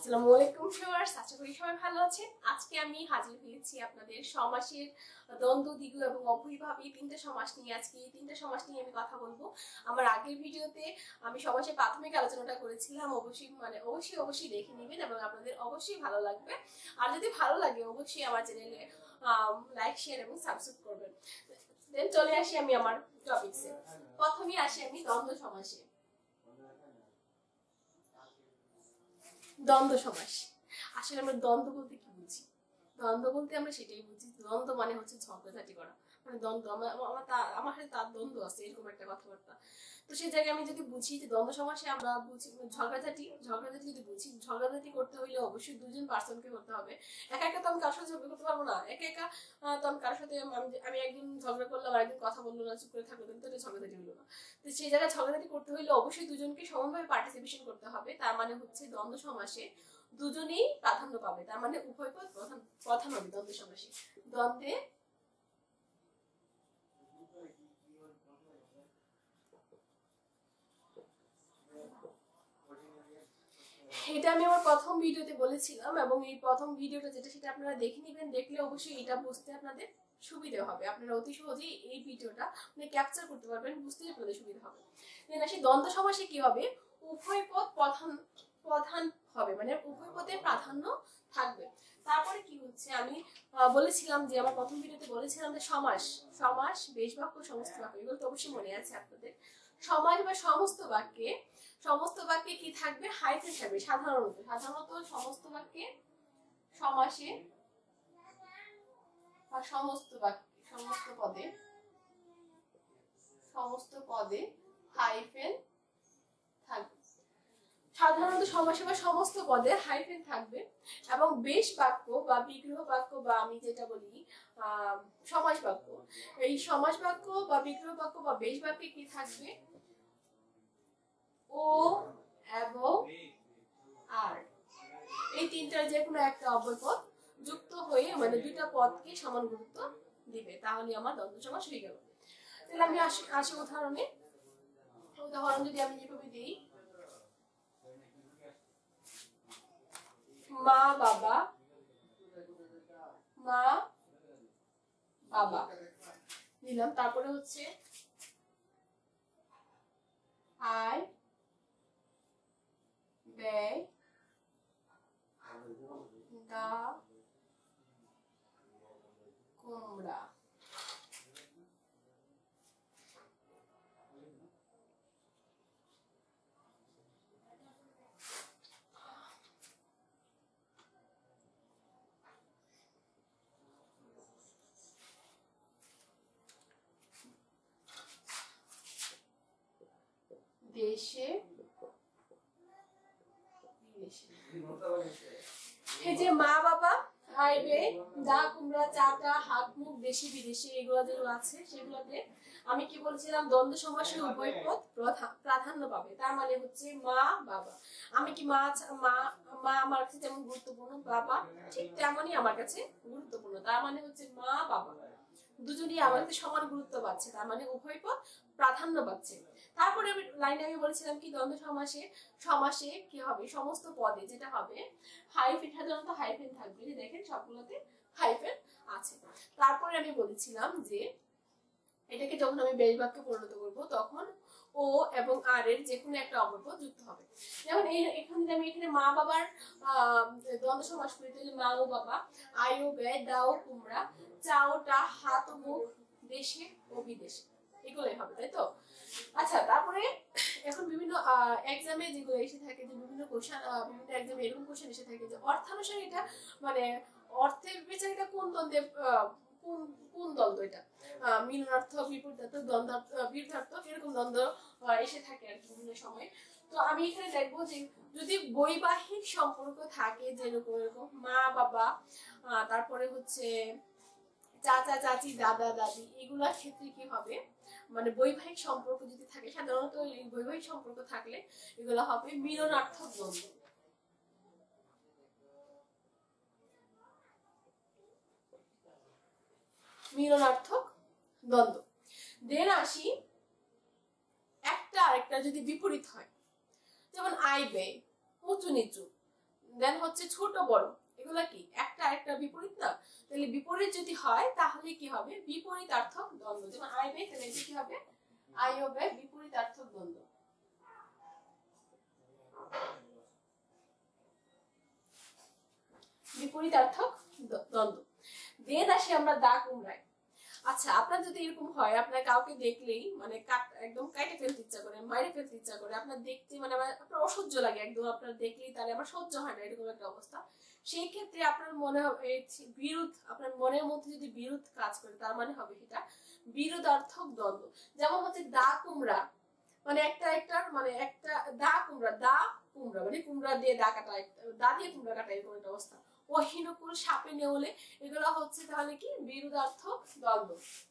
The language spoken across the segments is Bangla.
আসসালামু আলাইকুম ভিউয়ার্স, আশা করি সবাই ভালো আছেন। আজকে আমি হাজির হয়েছি আপনাদের সমাসের দ্বন্দ্ব, দ্বিগু এবং অবৈভাব এই তিনটে সমাস নিয়ে। আজকে এই তিনটে সমাস নিয়ে আমি কথা বলবো। আমার আগের ভিডিওতে আমি সমাসের প্রাথমিক আলোচনাটা করেছিলাম। অবশ্যই দেখে নেবেন এবং আপনাদের অবশ্যই ভালো লাগবে। আর যদি ভালো লাগে অবশ্যই আমার চ্যানেলে লাইক, শেয়ার এবং সাবস্ক্রাইব করবেন। দেন চলে আসি আমি আমার টপিকসে। প্রথমেই আসি আমি দ্বন্দ্ব সমাসে। দ্বন্দ্ব সমাস, আসলে আমরা দ্বন্দ্ব বলতে কি বুঝি? দ্বন্দ্ব বলতে আমরা সেটাই বুঝি, দ্বন্দ্ব মানে হচ্ছে ঝগড়াঝাটি করা, মানে দ্বন্দ্ব আমার সাথে তার দ্বন্দ্ব আছে এরকম একটা কথাবার্তা। তো সেই জায়গায় আমি যদি বুঝি যে দ্বন্দ্ব সমাসে আমরা বুঝি ঝগড়াঝাটি যদি বুঝি, ঝগড়াঝাটি করতে হইলে অবশ্যই দুজন পার্সনকে করতে হবে। একা একা তো আমি কারোর সাথে ঝগড়া করতে পারবো না। একা একা তো আমি কারোর সাথে আমি একদিন ঝগড়া করলাম আর একদিন কথা বললো না, চুপ করে থাকলো, কিন্তু এটা ঝগড়াঝাটি হলো না। তো সেই জায়গায় ঝগড়াঝাটি করতে হইলে অবশ্যই দুজনকে সমানভাবে পার্টিসিপেশন করতে হবে। তার মানে হচ্ছে দ্বন্দ্ব সমাসে দুজনেই প্রাধান্য পাবে, তার মানে উভয় পদ প্রধান হবে দ্বন্দ্ব সমাসে। দ্বন্দ্বে এটা আমি আমার প্রথম ভিডিওতে বলেছিলাম এবং এই প্রথম ভিডিওটা যেটা সেটা আপনারা দেখে নেবেন। দেখলে অবশ্যই এটা বুঝতে আপনাদের সুবিধা হবে। আপনারা অতি সহজেই এই ভিডিওটা ক্যাপচার করতে পারবেন, বুঝতে আপনাদের সুবিধা হবে। দেন আসি দ্বন্দ্ব সমাসে কি হবে, উভয় পদ প্রধান হবে, মানে উভয় পদের প্রাধান্য থাকবে। তারপরে কি হচ্ছে, আমি বলেছিলাম যে আমার প্রথম ভিডিওতে বলেছিলাম যে সমাস বেশ বাক্য, সমস্ত বাক্য, এগুলো তো অবশ্যই মনে আছে আপনাদের। সমাস বা সমস্ত বাক্যে কি থাকবে, হাইফেন থাকবে। সাধারণত সমস্ত বাক্যে, সমাসে বা সমস্ত পদে হাইফেন থাকবে। সাধারণত সমাসে বা সমস্ত পদে হাইফেন থাকবে এবং বেশ বাক্য বা বিগ্রহ বাক্য বা আমি যেটা বলি সমাস বাক্য, এই সমাস বাক্য বা বিগ্রহ বাক্য বা বেশ বাক্যে কি থাকবে, ও এবং আর, এই তিনটার যে কোনো একটা অব্যয় পদ যুক্ত হয়ে মানে দুইটা পদকে সমান গুরুত্ব দিবে, তাহলে আমার দ্বন্দ্ব সমাস হয়ে গেল। তাহলে আমি আসি উদাহরণে। উদাহরণ যদি আমি যেভাবে দিই, মা বাবা নিলাম। তারপরে হচ্ছে আয় ব্যয় দা কুমড়া। দেশে এই যে মা বাবা, আয় ব্যয়, দা কুমড়া, চাটা, হাত মুখ, দেশি বিদেশি, এগুলো যেগুলো আছে সেগুলোতে আমি কি বলছিলাম, দ্বন্দ্ব সমাসে উভয় পদ প্রাধান্য পাবে। তার মানে হচ্ছে মা বাবা। আমি কি মা আমার কাছে যেমন গুরুত্বপূর্ণ, বাবা ঠিক তেমনই আমার কাছে গুরুত্বপূর্ণ। তার মানে হচ্ছে মা বাবা দুজনই আমার কাছে সমান গুরুত্ব পাচ্ছে, তার মানে উভয় পদ প্রাধান্য পাচ্ছে। তারপরে লাইনে আমি বলেছিলাম কি দ্বন্দ্ব সমাসে কি হবে, সমস্ত পদে যেটা হবে হাইফেন, সাধারণত হাইফেন থাকবে। যে দেখেন সবগুলোতে হাইফেন আছে। তারপরে আমি বলেছিলাম যে এটাকে যখন আমি বেশ বাক্যে পরিণত করব তখন ও এবং আর এর যে কোনো একটা অব্যয় পদ যুক্ত হবে। যেমন আমি এখানে মা বাবার দ্বন্দ্ব সমাস করি, তাহলে মা ও বাবা, আয় ও ব্যয়, দা ও কুমড়া, চা ও টা, হাত ও মুখ, দেশে ও বিদেশে, এগুলোই হবে, তাই তো? আচ্ছা, তারপরে এখন বিভিন্ন এক্সামে যেগুলো এসে থাকে, যে বিভিন্ন এক্সামে এরকম কোশ্চেন এসে থাকে যে অর্থানুসারে এটা মানে অর্থের বিচার এটা কোন দ্বন্দ্বে কোন দ্বন্দ্ব, এটা মিলনার্থক, বিরুদ্ধার্থক, এরকম দ্বন্দ্ব এসে থাকে আর বিভিন্ন সময়। তো আমি এখানে দেখবো যে যদি বৈবাহিক সম্পর্ক থাকে, যেরকম এরকম মা বাবা, তারপরে হচ্ছে চাচা চাচি, দাদা দাদি, এগুলোর ক্ষেত্রে কি হবে, মানে বৈবাহিক সম্পর্ক যদি থাকে, সাধারণত এই বৈবাহিক সম্পর্ক থাকলে এগুলো হবে মিলনার্থক দ্বন্দ্ব। দেন আসি একটা আরেকটা যদি বিপরীত হয়, যেমন আয় ব্যয়, উঁচু নিচু, দেন হচ্ছে ছোট বড়, এগুলা কি একটা আরেকটা বিপরীত না? তাহলে বিপরীত যদি হয় তাহলে কি হবে? বিপরীতার্থক দ্বন্দ্ব। যেমন আই ব্যয়, তাহলে এটা কি হবে? আই ও ব্যয় বিপরীতার্থক দ্বন্দ্ব। বিপরীতার্থক দ্বন্দ্ব। দেন আসি আমরা দা কুমড়ায়। আচ্ছা, আপনার যদি এরকম হয়, আপনার কাউকে দেখলেই মানে একদম কাটে ফেলতে ইচ্ছা করে, মাইরে ফেলতে ইচ্ছা করে, আপনার দেখতে মানে আপনার অসহ্য লাগে একদম, আপনার দেখলেই তাহলে আমার সহ্য হয় না, এরকম একটা অবস্থা, সেই ক্ষেত্রে আপনার মনে হবে আপনার মনের মধ্যে যদি বিরোধ কাজ করে, তার মানে হবে এটা বিরোধার্থক দ্বন্দ্ব। যেমন হচ্ছে দা কুমড়া, মানে একটা দা কুমড়া মানে কুমড়া দিয়ে দা কাটা, দা দিয়ে কুমড়া কাটা, এরকম একটা অবস্থা। অহিনকুল, সাপে নেউলে, এগুলো হচ্ছে তাহলে কি? বিরোধার্থক দ্বন্দ্ব।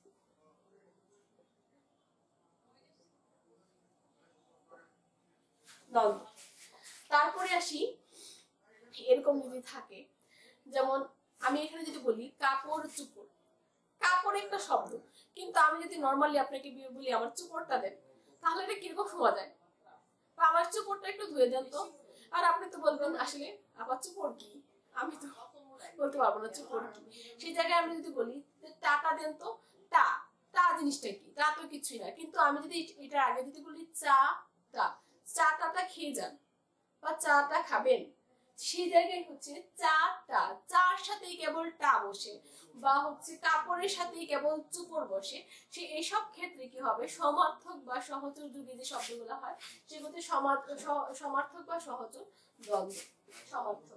তারপরে আসি, এরকম যদি থাকে, যেমন আমি এখানে যদি বলি কাপড় চুপড়, কাপড় একটা শব্দ, কিন্তু আমি যদি নর্মালি আপনাকে বলি আমার চুপড়টা দেন, তাহলে এটা কিরকম শোনা যায়? বা আমার চুপড়টা একটু ধুয়ে দেন তো। আর আপনি তো বলবেন আসলে আবার চুপড় কি, আমি তো বলতে পারবো না চুপড় কি। সেই জায়গায় আমি যদি বলি টাকা দেন তো, টা টা জিনিসটা কি? তা তো কিছুই না। কিন্তু আমি যদি এটা আগে যদি বলি চা টা, চাটা খেয়ে যান বা চাটা খাবেন, সেই জায়গায় হচ্ছে চাটা, চার সাথে কেবল টা বসে, বা হচ্ছে কাপড়ের সাথে কেবল চুপড় বসে, সে এইসব ক্ষেত্রে কি হবে? সমার্থক বা সহচর যুগে যে শব্দগুলো হয় সেগুলোতে সমার্থক বা সহচর দ্বন্দ্ব। সমার্থক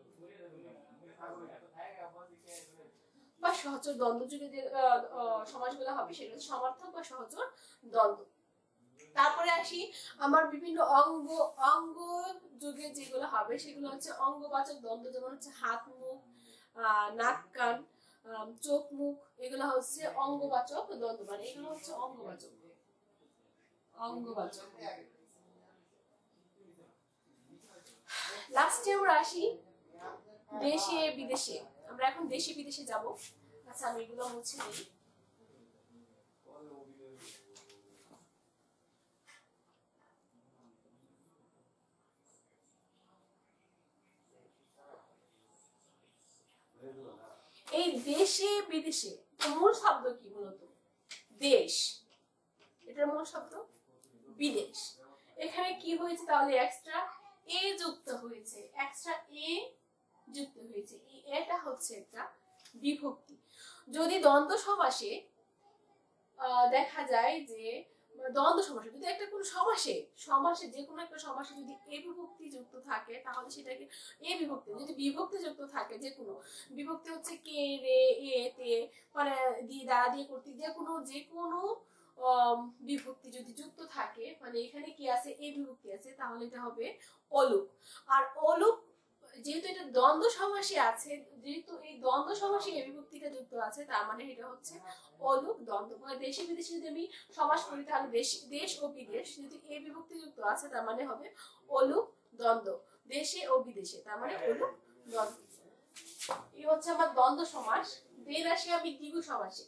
বা সহচর দ্বন্দ্ব যুগে যে সমাসগুলো হবে সেগুলো সমার্থক বা সহচর দ্বন্দ্ব। তারপরে আসি আমার বিভিন্ন অঙ্গ যুগে যেগুলো হবে সেগুলো হচ্ছে অঙ্গবাচক দ্বন্দ্ব। যেমন হচ্ছে হাত মুখ, নাক কান, চোখ মুখ, এগুলো হচ্ছে অঙ্গবাচক দ্বন্দ্ব, মানে এগুলো হচ্ছে অঙ্গবাচক। লাস্টে আমরা আসি দেশে বিদেশে। আমরা এখন দেশে বিদেশে যাব। আচ্ছা, আমি এগুলো মুছে দিই। এই দেশে বিদেশে মূল শব্দ কি? মূলত দেশ, এটার মূল শব্দ বিদেশ। এখানে কি হয়েছে তাহলে? এক্সট্রা এ যুক্ত হয়েছে, এক্সট্রা এ যুক্ত হয়েছে। এটা হচ্ছে একটা বিভক্তি। যদি দ্বন্দ্ব সমাসে দেখা যায় যে দ্বন্দ্ব সমাসে যদি একটা কোনো সমাসে যে কোনো একটা সমাসে যদি এ বিভক্তি যুক্ত থাকে, তাহলে সেটাকে এ বিভক্তি। যদি বিভক্তি যুক্ত থাকে, যে কোনো বিভক্তি হচ্ছে কে, রে, এ, তে, মানে দ্বারা, দিয়ে, কর্তৃক, যে কোনো বিভক্তি যদি যুক্ত থাকে, মানে এখানে কি আছে? এ বিভক্তি আছে, তাহলে এটা হবে অলুক। আর অলুক যেহেতু এটা দ্বন্দ্ব সমাসে আছে, যেহেতু এই দ্বন্দ্ব সমাসে এ বিভক্তিটা যুক্ত আছে, তার মানে এটা হচ্ছে অলুক দ্বন্দ্ব। মানে দেশে বিদেশে যদি আমি সমাস করি, তাহলে দেশ ও বিদেশ যদি এ বিভক্তি যুক্ত আছে, তার মানে হবে অলুক দ্বন্দ্ব। দেশে ও বিদেশে, তার মানে অলুক দ্বন্দ্ব। এই হচ্ছে আমার দ্বন্দ্ব সমাস। দেন আসি আমি দ্বিগু সমাসে।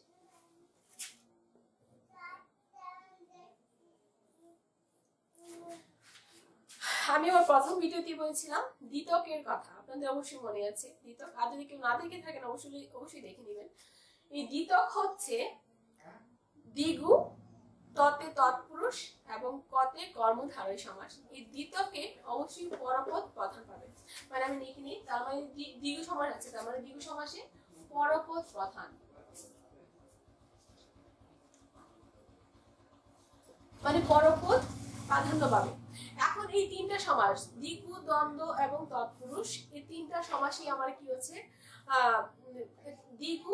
আমি আমার প্রথম ভিডিওতে বলেছিলাম দ্বিতকের কথা, আপনাদের অবশ্যই মনে আছে দ্বিতক। আর যদি কেউ না দেখে থাকেন অবশ্যই দেখে নেবেন। এই দ্বিতক হচ্ছে দ্বিগু, ততে তৎপুরুষ এবং কতে কর্মধারয় সমাস। এই দ্বিতকে অবশ্যই পরপদ প্রধান পাবে। মানে আমি লিখে নিই, তার মানে দ্বিগু সমাস আছে, তার মানে দ্বিগু সমাসে পরপদ প্রধান, মানে পরপদ প্রাধান্য পাবে। এখন এই তিনটা সমাস দ্বিগু, দ্বন্দ্ব এবং তৎপুরুষ, এই তিনটা সমাসই আমার কি হচ্ছে? দ্বিগু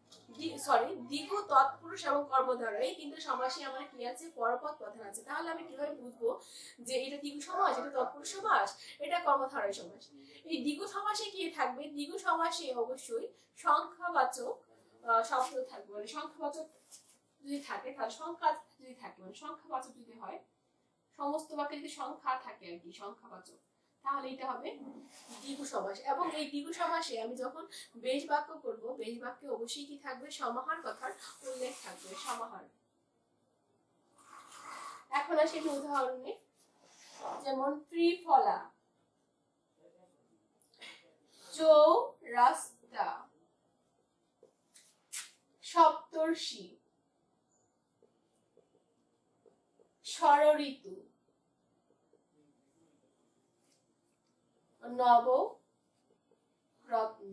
তৎপুরুষ এবং কর্মধারয়, এই তিনটা সমাসই আমার কি আছে? পরপদ প্রধান আছে। তাহলে আমি কিভাবে বুঝবো যে এটা দ্বিগু সমাস, এটা তৎপুরুষ সমাস, এটা কর্মধারয় সমাস? এই দ্বিগু সমাসে কি থাকবে? দ্বিগু সমাসে অবশ্যই সংখ্যাবাচক শব্দ থাকবে। মানে সংখ্যাবাচক যদি থাকে, তাহলে সংখ্যা যদি থাকে, মানে সংখ্যাবাচক যদি হয়, সমস্ত বাক্যে যদি সংখ্যা থাকে আর কি, সংখ্যাবাচক, তাহলে এটা হবে দ্বিগু সমাস। এবং এই দ্বিগু সমাসে আমি যখন বেশ বাক্য করব, বেশ বাক্যে অবশ্যই কি থাকবে? সমাহার কথার উল্লেখ থাকবে, সমাহার। এখন আসি একটি উদাহরণে, যেমন ত্রিফলা, নবরত্ন।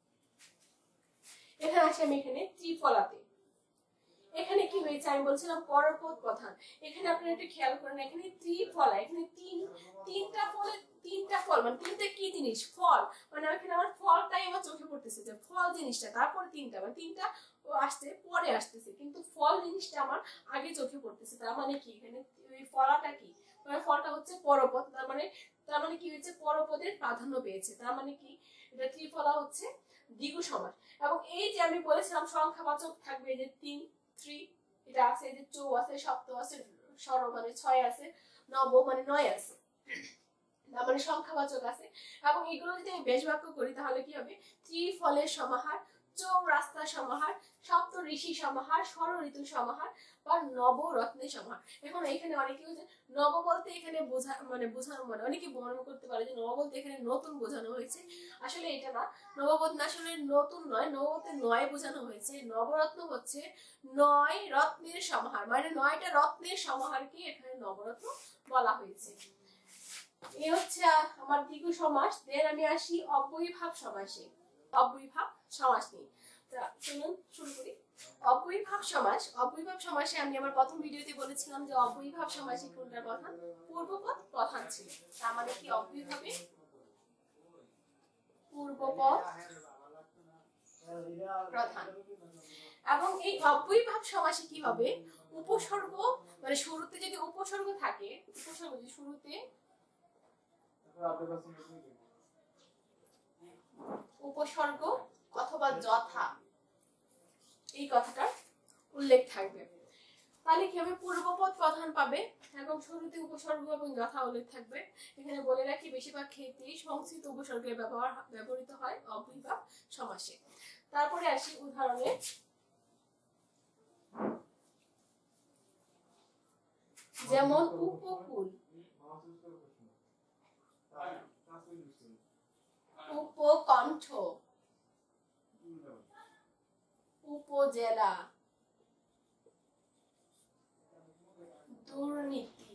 এখানে আসি আমি এখানে ত্রিফলাতে। এখানে কি হয়েছে আমি বলছিলাম পরপদ প্রধান। এখানে আপনারা একটু খেয়াল করেন, এখানে ত্রিফলা, এখানে তিনটা ফল মানে তিনটা কি জিনিস, ফল, মানে এখানে আমার ফলটাই আমার চোখে পড়তেছে যে ফল জিনিসটা, তারপরে তিনটা মানে তিনটা আসছে পরে আসতেছে, কিন্তু ফল জিনিসটা আমার আগে চোখে পড়তেছে। তার মানে কি এখানে ওই ফলাটা কি, মানে ফলটা হচ্ছে পরপদ, তার মানে কি হয়েছে পরপদের প্রাধান্য পেয়েছে। তার মানে কি এটা ত্রিফলা হচ্ছে দ্বিগু সমাস। এবং এই যে আমি বলেছিলাম সংখ্যাবাচক থাকবে, এই যে 3 এটা আছে, এই যে চৌ আছে, সপ্ত আছে, ষড় মানে 6 আছে, নব মানে 9 আছে, তার মানে সংখ্যাবাচক আছে। এবং এগুলো যদি আমি বেশ বাক্য করি তাহলে কি হবে, ত্রিফলের সমাহার, চৌরাস্তার সমাহার, সপ্ত ঋষি সমাহার, ষড় ঋতু সমাহার বা নবরত্নের সমাহার। এখন এখানে অনেকে হচ্ছে নব বলতে এখানে বোঝানো মানে অনেকে মনে করতে পারে যে নব বলতে এখানে নতুন বোঝানো হয়েছে। আসলে এটা না, নববধ না, আসলে নতুন নয়, নববধে 9 বোঝানো হয়েছে। নবরত্ন হচ্ছে 9 রত্নের সমাহার, মানে 9টা রত্নের সমাহারকে এখানে নবরত্ন বলা হয়েছে। এই হচ্ছে আমার দ্বিগু সমাস। দেন আমি আসি অব্যয়ীভাব সমাসে। অব্যয়ীভাব সমাস নিয়ে চলুন শুরু করি। অব্যয়ীভাব সমাসে আমি আমার প্রথম ভিডিওতে বলেছিলাম যে অব্যয়ীভাব সমাসে কোনটার প্রধান, পূর্বপদ প্রধান ছিল। তার মানে কি অব্যয়ীভাবে পূর্বপদ প্রধান। এবং এই অব্যয়ীভাব সমাসে কি হবে, উপসর্গ মানে শুরুতে যদি উপসর্গ থাকে, উপসর্গ যদি শুরুতে উপসর্গ অথবা যথা এই কথাটার উল্লেখ থাকবে, তাহলে কি হবে পূর্বপদ প্রধান পাবে এবং শুরুতে উপসর্গ এবং যথা উল্লেখ থাকবে। এখানে বলে রাখি বেশিরভাগ ক্ষেত্রেই সংস্কৃত উপসর্গের ব্যবহৃত হয় অব্যয়ীভাব সমাসে। তারপরে আসি উদাহরণে। যেমন উপকূল, উপকণ্ঠ, উপজেলা, দুর্নীতি,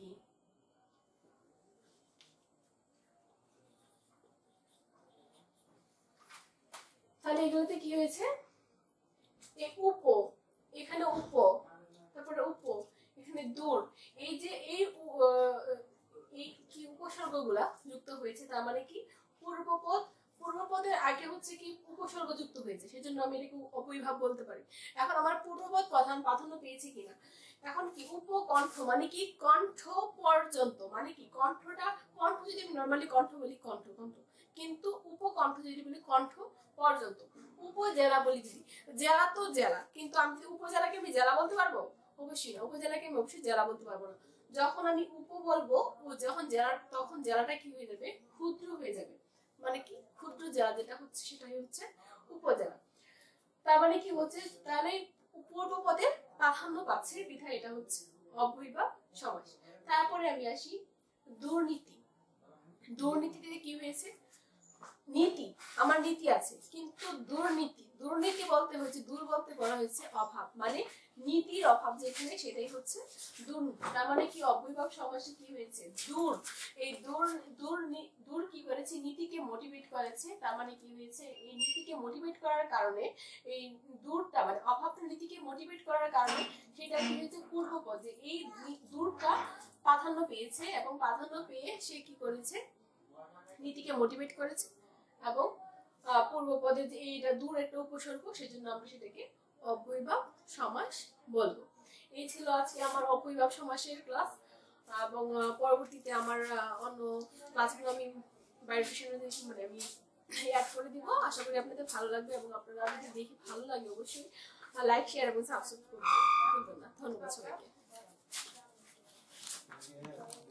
তাহলে এগুলোতে কি হয়েছে, এখানে তারপরে এখানে দূর, এই যে এই কি উপসর্গগুলা যুক্ত হয়েছে, তার মানে কি পূর্বপদের আগে হচ্ছে কি উপসর্গ যুক্ত হয়েছে, সেজন্য আমি এটাকে অব্যয়ীভাব বলতে পারি। এখন আমার পূর্বপদ প্রধান প্রাধান্য পেয়েছে কিনা, এখন কি উপকণ্ঠ মানে কি কণ্ঠ পর্যন্ত, মানে কি কণ্ঠটা, কণ্ঠ যদি আমি নরমালি কণ্ঠ বলি কণ্ঠ, কিন্তু উপকণ্ঠ যদি বলি কণ্ঠ পর্যন্ত। উপজেলা বলি যদি, জেলা তো জেলা, কিন্তু আমি উপজেলাকে আমি জেলা বলতে পারবো, অবশ্যই না, উপজেলাকে আমি অবশ্যই জেলা বলতে পারবো না। যখন আমি বলবো যখন জেলা, তখন জেলাটা কি হয়ে যাবে, ক্ষুদ্র হয়ে যাবে, মানে কি ক্ষুদ্র জেলা যেটা হচ্ছে সেটাই হচ্ছে উপজেলা। তার মানে কি হচ্ছে, তাহলে পূর্বপদের প্রাধান্য পাচ্ছে বিধায় এটা হচ্ছে অব্যয়ীভাব সমাস। তারপরে আমি আসি দুর্নীতি। দুর্নীতিতে কি হয়েছে, নীতি, আমার নীতি আছে, কিন্তু দুর্নীতি বলতে হচ্ছে, দূর বলতে বলা হয়েছে অভাব, মানে নীতির অভাব যেখানে সেটাই হচ্ছে দুর্নীতি। তার মানে কি অব্যয়ীভাব সমাসে কি হয়েছে, দূর, এই দূর কি করেছে, নীতিকে মোটিভেট করেছে। তার মানে কি হয়েছে, এই নীতিকে মোটিভেট করার কারণে, এই দূরটা মানে অভাবটা নীতিকে মোটিভেট করার কারণে সেটা কি হয়েছে পূর্বপদ, যে এই দূরটা প্রাধান্য পেয়েছে এবং প্রাধান্য পেয়ে সে কি করেছে, নীতিকে মোটিভেট করেছে। এবং পূর্বপদে যে এইটা দূর একটা উপসর্গ, সেজন্য আমরা সেটাকে অব্যয়ীভাব সমাস বলবো। এই ছিল আজকে আমার অব্যয়ীভাব সমাসের ক্লাস, এবং পরবর্তীতে আমার অন্য ক্লাসগুলো আমি বাইরের মানে আমি অ্যাড করে দিব। আশা করি আপনাদের ভালো লাগবে, এবং আপনারা যদি দেখে ভালো লাগে অবশ্যই লাইক, শেয়ার এবং সাবস্ক্রাইব করবেন না। ধন্যবাদ সবাইকে।